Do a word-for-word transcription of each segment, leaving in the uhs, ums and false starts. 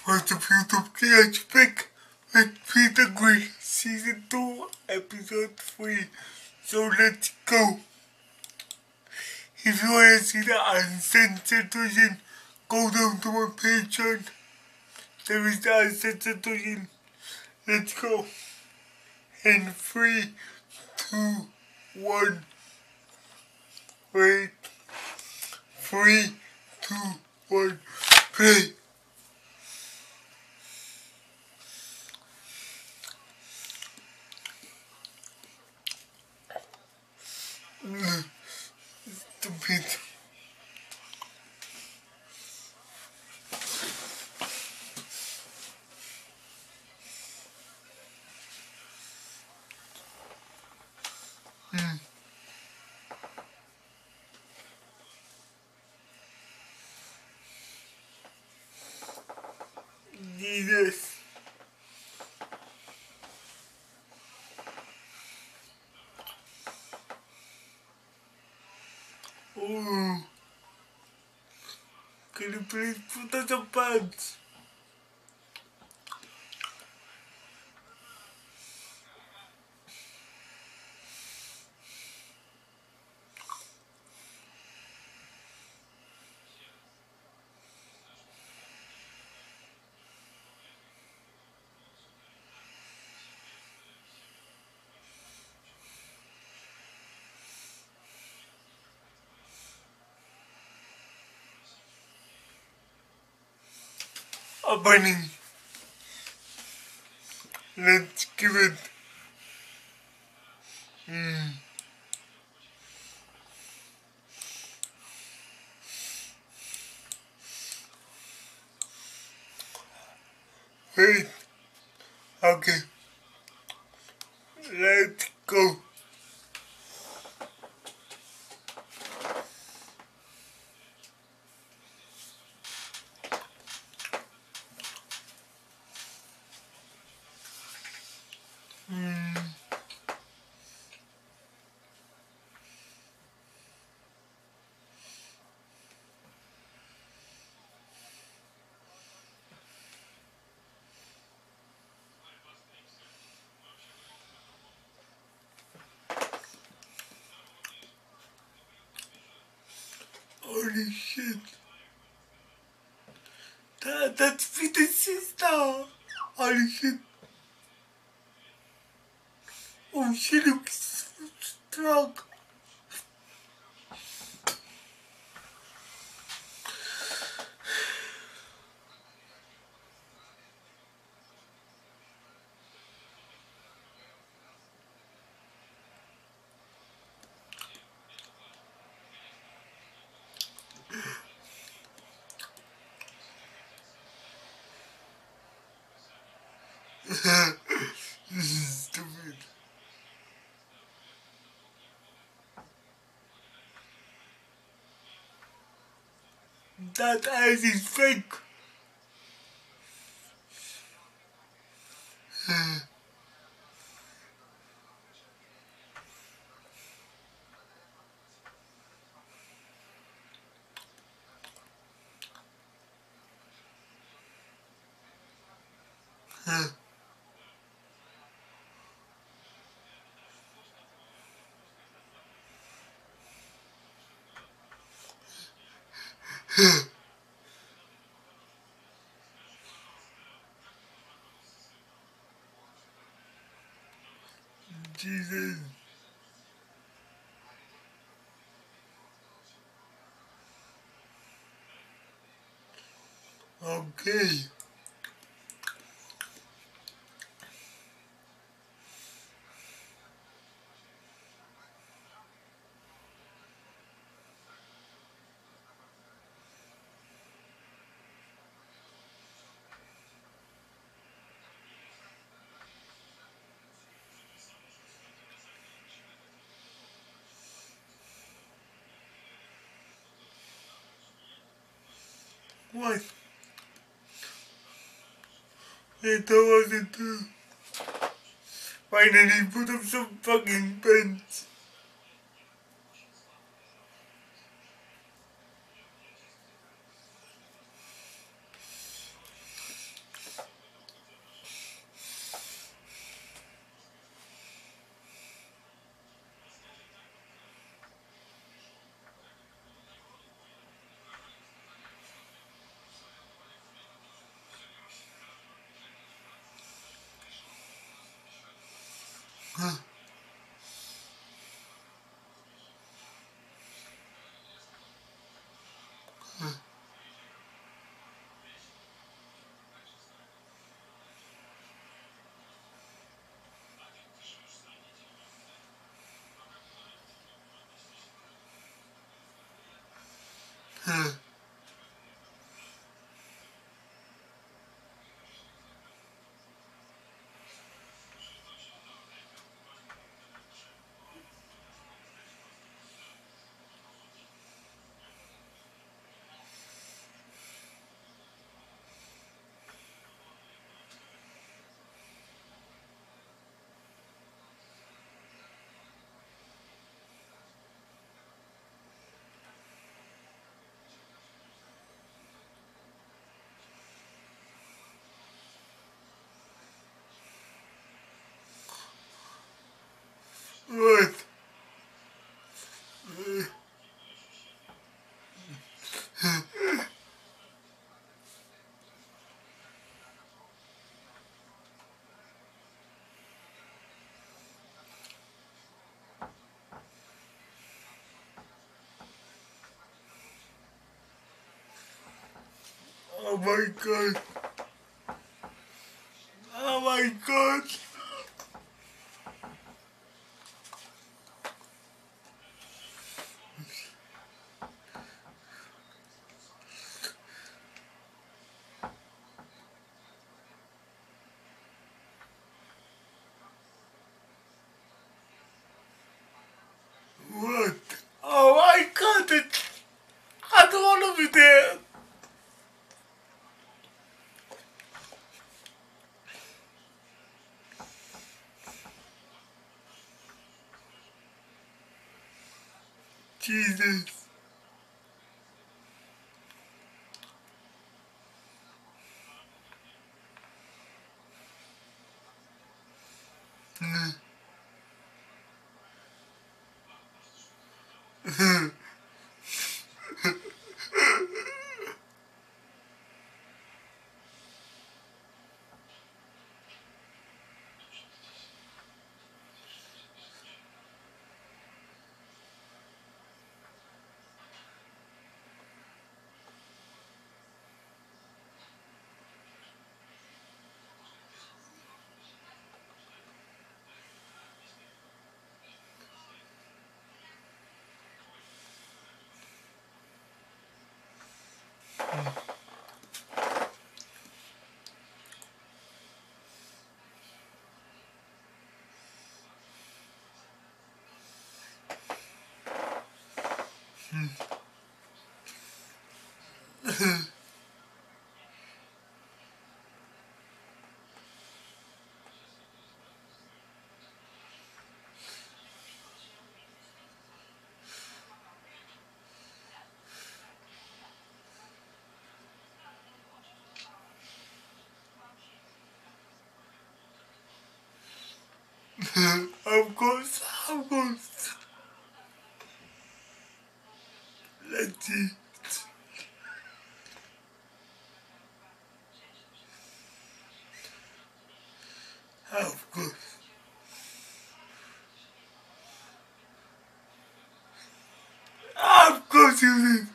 part of YouTube Kenja Pick with Peter Green, Season two, Episode three. So let's go. If you want to see the uncensored version, go down to my Patreon. There is the uncensored version. Let's go. In three, two, one. Wait. Three, two, one. Play. Stupid. Hmm. Jesus. Oh. Can you please put on some pants? A bunny. Let's give it. Hmm. Wait. Okay. Let's go. Hmm. Holy shit. That, that's Peter's sister. Holy shit. Oh, she looks so strong. This is stupid. That eyes is fake. Jesus. Okay. What? It wasn't true. Why did he put up some fucking pens? What? Oh my god. Oh my god. What? Oh my god. It, I don't want to be there. Jesus. Of course, of course. Let's see. Of course. Of course you did.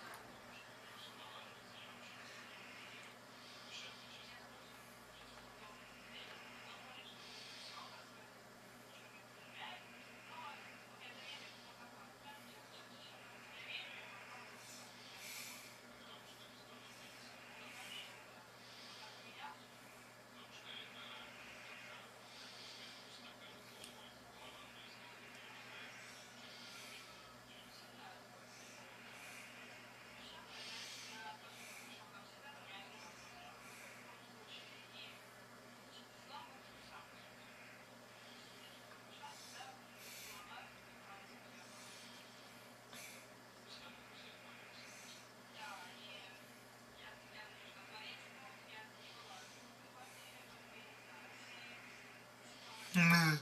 Mm.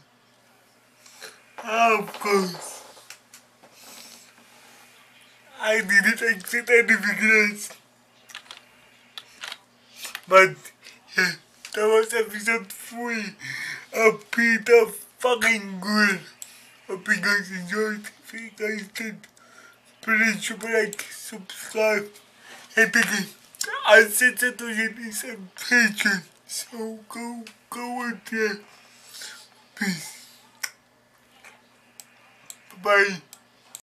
Of course. I didn't accept any regrets. But yeah, that was episode three of Peter fucking good. Hope you guys enjoyed. If you guys did, please super like, subscribe, and begin. Uncensored is a patron, so go, go out there. Peace. Bye.